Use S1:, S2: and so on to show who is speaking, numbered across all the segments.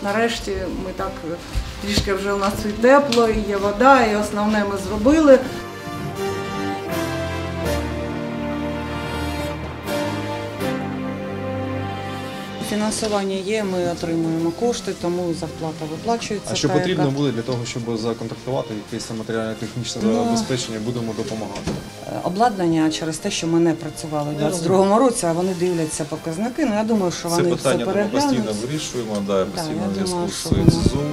S1: нарешті ми так трішки вже у нас і тепло, і є вода, і основне ми зробили. Фінансування є, ми отримуємо кошти, тому зарплата виплачується.
S2: А що потрібно буде для того, щоб законтрактувати якесь матеріально-технічне забезпечення, будемо допомагати?
S1: Обладнання через те, що ми не працювали у 2022 році, а вони дивляться показники. Я думаю, що вони все переглянуть.
S3: Це питання ми постійно вирішуємо, постійно зв'язку з Zoom.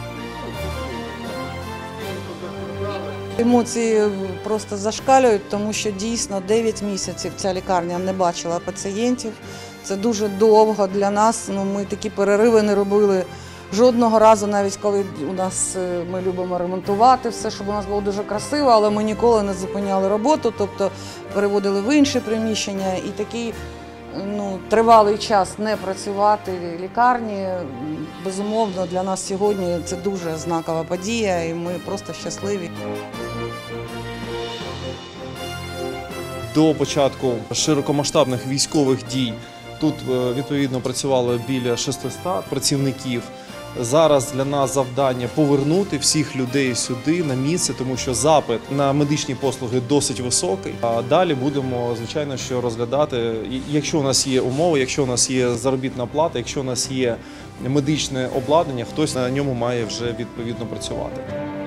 S1: Емоції просто зашкалюють, тому що дійсно 9 місяців ця лікарня не бачила пацієнтів. Це дуже довго для нас. Ми такі перериви не робили жодного разу, навіть коли ми любимо ремонтувати все, щоб у нас було дуже красиво, але ми ніколи не зупиняли роботу, тобто переводили в інші приміщення. І такий тривалий час не працювати в лікарні, безумовно, для нас сьогодні це дуже знакова подія, і ми просто щасливі.
S2: До початку широкомасштабних військових дій тут, відповідно, працювало біля 600 працівників. Зараз для нас завдання повернути всіх людей сюди, на місце, тому що запит на медичні послуги досить високий. А далі будемо, звичайно, що розглядати, якщо у нас є умови, якщо у нас є заробітна плата, якщо у нас є медичне обладнання, хтось на ньому має вже відповідно працювати.